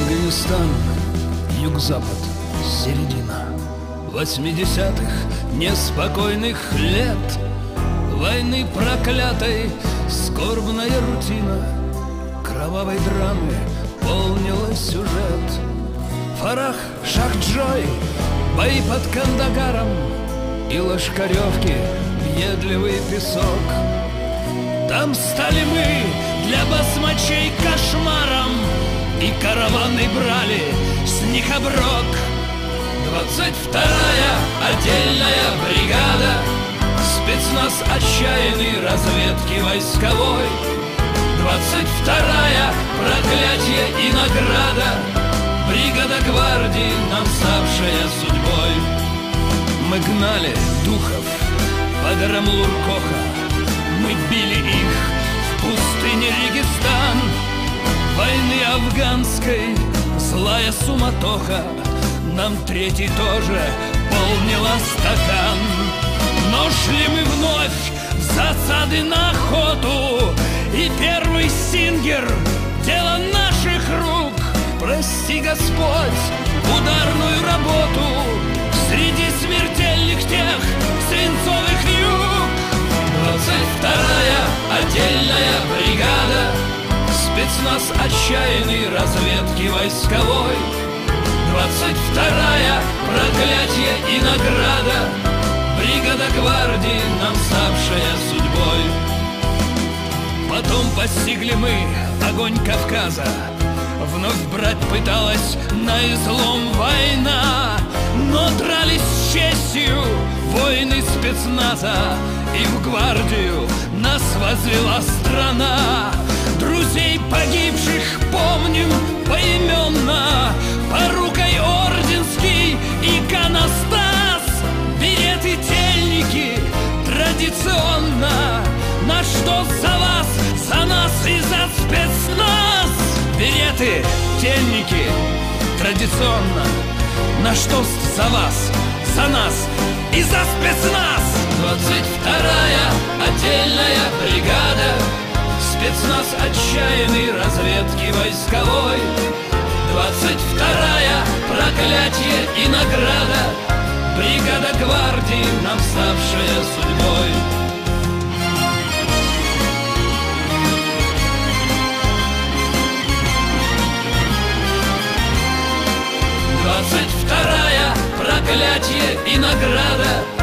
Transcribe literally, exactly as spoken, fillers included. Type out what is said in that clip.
Афганистан, юг-запад, середина восьмидесятых неспокойных лет, войны проклятой, скорбная рутина, кровавой драмы полнила сюжет. Фарах Шахджой, бои под Кандагаром и Лошкаревки, въедливый песок. Там стали мы для басмачей кошмаром, и караваны брали с них оброк. Двадцать вторая отдельная бригада, спецназ отчаянный разведки войсковой. Двадцать вторая проклятие и награда, бригада гвардии, нам ставшая судьбой. Мы гнали духов по горам Луркоха, мы били их в пустыне Регистан. Войны афганской злая суматоха нам третий тоже полнила стакан. Но шли мы вновь в засады на охоту, и первый Сингер — дело наших рук. Прости, Господь, ударную работу среди смертельных тех свинцовых юг. Двадцать вторая отдельная бригада, спецназ отчаянный разведки войсковой. Двадцать вторая проклятие и награда, бригада гвардии, нам ставшая судьбой. Потом постигли мы огонь Кавказа, вновь брать пыталась на излом война, но дрались с честью воины спецназа, и в гвардию нас возвела страна. Друзей погибших помним поименно, порукой Орденский иконостас. Береты, тельники традиционно, на что за вас, за нас и за спецназ. Береты, тельники традиционно, на что за вас, за нас и за спецназ. Двадцать вторая отдельная бригада, спецназ отчаянный разведки войсковой. Двадцать вторая проклятие и награда, бригада гвардии, нам ставшая судьбой. Двадцать вторая проклятие и награда,